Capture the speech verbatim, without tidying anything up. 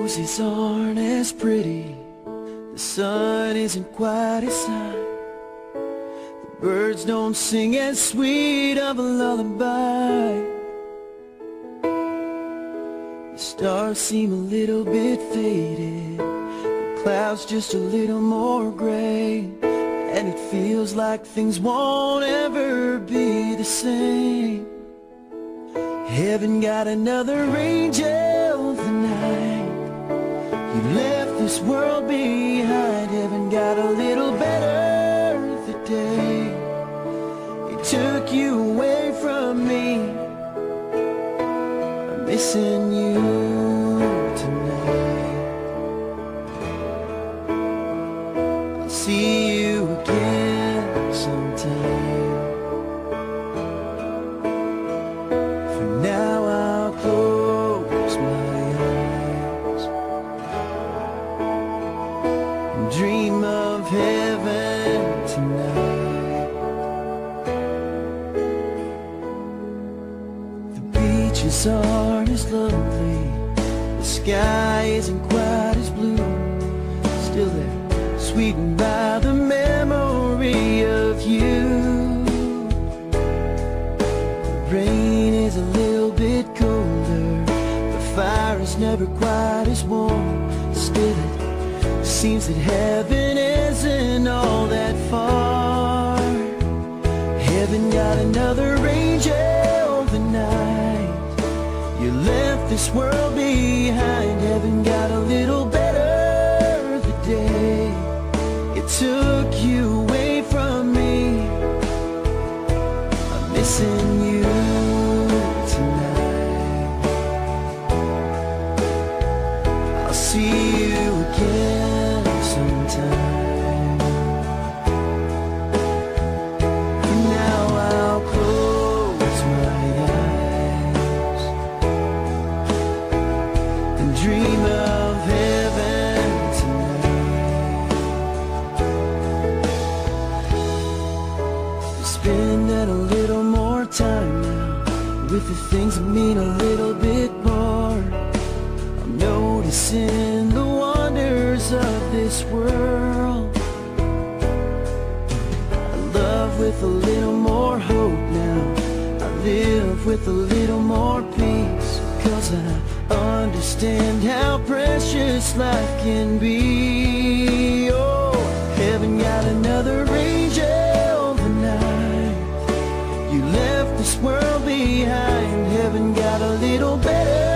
roses aren't as pretty, the sun isn't quite as high, the birds don't sing as sweet of a lullaby, the stars seem a little bit faded, the clouds just a little more gray, and it feels like things won't ever be the same. Heaven got another angel tonight. You left this world behind. Heaven got a little better the day it took you away from me. I'm missing you tonight. I'll see you again sometime. Now I'll close my eyes and dream of heaven tonight. The beaches aren't as lovely, the sky isn't quite as blue, still they're sweetened by the memory of you. The rain is a little bit colder, the fire is never quite as warm, still it seems that heaven isn't all that far. Heaven got another angel tonight. You left this world behind. Heaven got a little better the day it took you away from me. I'm missing you tonight. I'll see you again sometime. For now I'll close my eyes and dream of heaven tonight. Spending a little more time now with the things that mean a little bit more. I'm noticing the wonders of this world. I love with a little more hope now. I live with a little more peace, 'cause I understand how precious life can be. Oh, heaven got another angel tonight. You left this world behind. Heaven got a little better